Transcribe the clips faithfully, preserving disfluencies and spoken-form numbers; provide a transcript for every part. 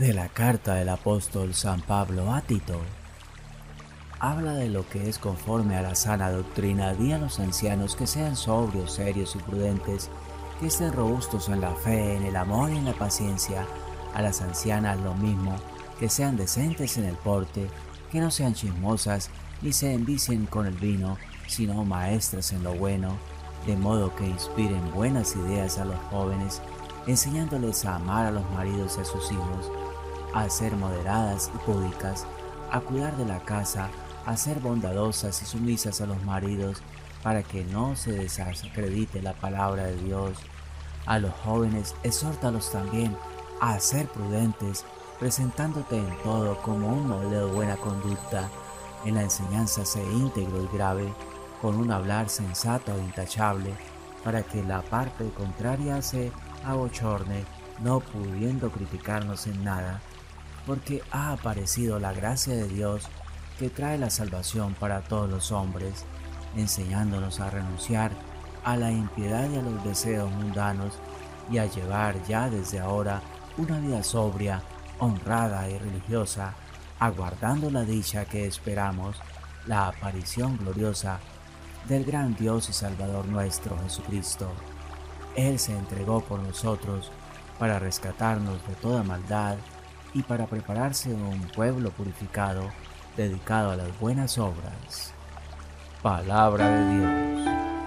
De la carta del apóstol San Pablo a Tito. Habla de lo que es conforme a la sana doctrina. Di a los ancianos que sean sobrios, serios y prudentes, que estén robustos en la fe, en el amor y en la paciencia. A las ancianas lo mismo, que sean decentes en el porte, que no sean chismosas, ni se envicien con el vino, sino maestras en lo bueno, de modo que inspiren buenas ideas a los jóvenes, enseñándoles a amar a los maridos y a sus hijos, a ser moderadas y púdicas, a cuidar de la casa, a ser bondadosas y sumisas a los maridos, para que no se desacredite la palabra de Dios. A los jóvenes exhórtalos también a ser prudentes, presentándote en todo como un modelo de buena conducta. En la enseñanza sé íntegro y grave, con un hablar sensato e intachable, para que la parte contraria se abochorne, no pudiendo criticarnos en nada, porque ha aparecido la gracia de Dios que trae la salvación para todos los hombres, enseñándonos a renunciar a la impiedad y a los deseos mundanos y a llevar ya desde ahora una vida sobria, honrada y religiosa, aguardando la dicha que esperamos, la aparición gloriosa del gran Dios y Salvador nuestro Jesucristo. Él se entregó por nosotros para rescatarnos de toda maldad y para prepararse un pueblo purificado, dedicado a las buenas obras. Palabra de Dios.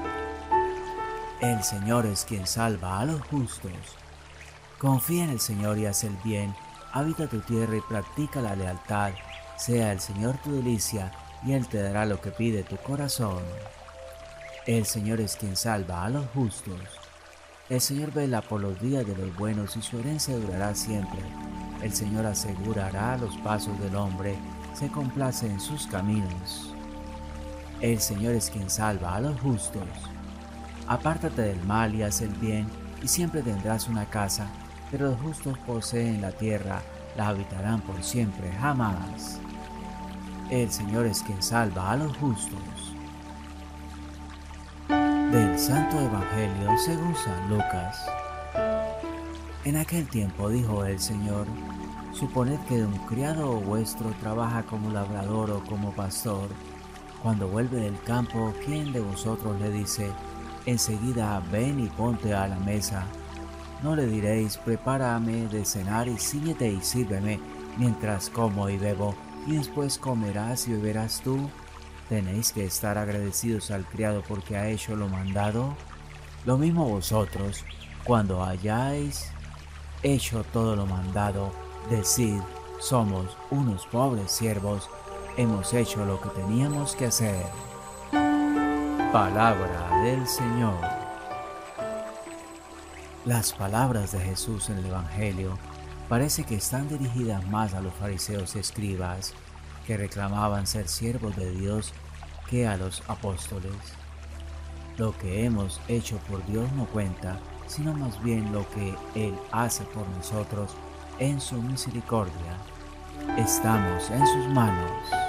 El Señor es quien salva a los justos. Confía en el Señor y haz el bien, habita tu tierra y practica la lealtad, sea el Señor tu delicia y Él te dará lo que pide tu corazón. El Señor es quien salva a los justos. El Señor vela por los días de los buenos y su herencia durará siempre. El Señor asegurará los pasos del hombre, se complace en sus caminos. El Señor es quien salva a los justos. Apártate del mal y haz el bien, y siempre tendrás una casa, pero los justos poseen la tierra, la habitarán por siempre, jamás. El Señor es quien salva a los justos. Del Santo Evangelio según San Lucas. En aquel tiempo dijo el Señor: suponed que un criado vuestro trabaja como labrador o como pastor. Cuando vuelve del campo, ¿quién de vosotros le dice: enseguida ven y ponte a la mesa? No le diréis: prepárame de cenar y ciñete y sírveme, mientras como y bebo, y después comerás y beberás tú. ¿Tenéis que estar agradecidos al criado porque ha hecho lo mandado? Lo mismo vosotros, cuando hayáis hecho todo lo mandado, decid: somos unos pobres siervos, hemos hecho lo que teníamos que hacer. Palabra del Señor. Las palabras de Jesús en el Evangelio parece que están dirigidas más a los fariseos y escribas, que reclamaban ser siervos de Dios, que a los apóstoles. Lo que hemos hecho por Dios no cuenta, sino más bien lo que Él hace por nosotros en su misericordia. Estamos en sus manos.